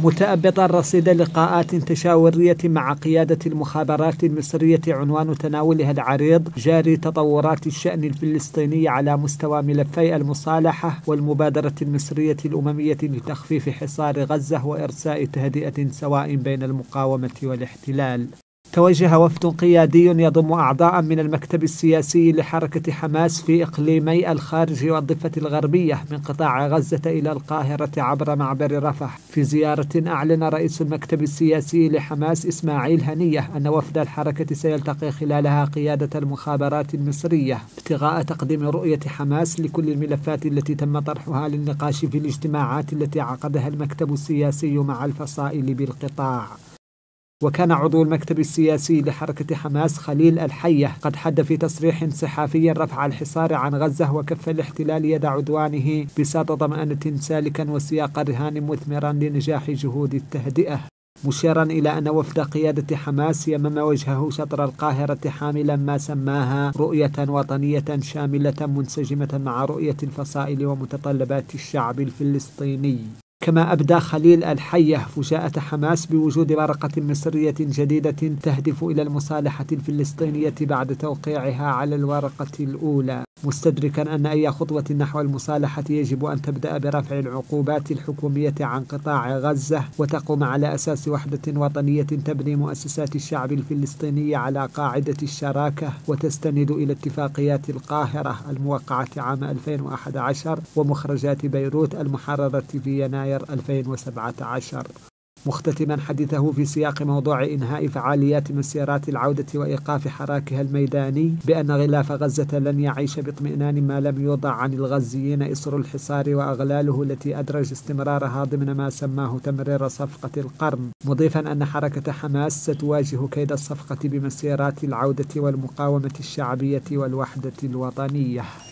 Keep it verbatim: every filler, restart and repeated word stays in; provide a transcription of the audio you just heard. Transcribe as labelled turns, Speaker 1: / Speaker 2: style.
Speaker 1: متأبطا رصيد لقاءات تشاورية مع قيادة المخابرات المصرية عنوان تناولها العريض جاري تطورات الشأن الفلسطيني على مستوى ملفي المصالحة والمبادرة المصرية الأممية لتخفيف حصار غزة وإرساء تهدئة سواء بين المقاومة والاحتلال. توجه وفد قيادي يضم أعضاء من المكتب السياسي لحركة حماس في إقليمي الخارج والضفة الغربية من قطاع غزة إلى القاهرة عبر معبر رفح في زيارة أعلن رئيس المكتب السياسي لحماس إسماعيل هنية أن وفد الحركة سيلتقي خلالها قيادة المخابرات المصرية ابتغاء تقديم رؤية حماس لكل الملفات التي تم طرحها للنقاش في الاجتماعات التي عقدها المكتب السياسي مع الفصائل بالقطاع. وكان عضو المكتب السياسي لحركة حماس خليل الحية قد حد في تصريح صحفي رفع الحصار عن غزة وكف الاحتلال يد عدوانه بساط طمأنة سالكا وسياق رهان مثمرا لنجاح جهود التهدئة، مشيرا إلى أن وفد قيادة حماس يمم وجهه شطر القاهرة حاملا ما سماها رؤية وطنية شاملة منسجمة مع رؤية الفصائل ومتطلبات الشعب الفلسطيني. كما أبدى خليل الحية فجاءة حماس بوجود ورقة مصرية جديدة تهدف إلى المصالحة الفلسطينية بعد توقيعها على الورقة الأولى، مستدركا أن أي خطوة نحو المصالحة يجب أن تبدأ برفع العقوبات الحكومية عن قطاع غزة وتقوم على أساس وحدة وطنية تبني مؤسسات الشعب الفلسطيني على قاعدة الشراكة وتستند إلى اتفاقيات القاهرة الموقعة عام ألفين وأحد عشر ومخرجات بيروت المحررة في يناير ألفين وسبعة عشر، مختتما حديثه في سياق موضوع إنهاء فعاليات مسيرات العودة وإيقاف حراكها الميداني بأن غلاف غزة لن يعيش باطمئنان ما لم يوضع عن الغزيين إصر الحصار وأغلاله التي أدرج استمرارها ضمن ما سماه تمرير صفقة القرن، مضيفا أن حركة حماس ستواجه كيد الصفقة بمسيرات العودة والمقاومة الشعبية والوحدة الوطنية.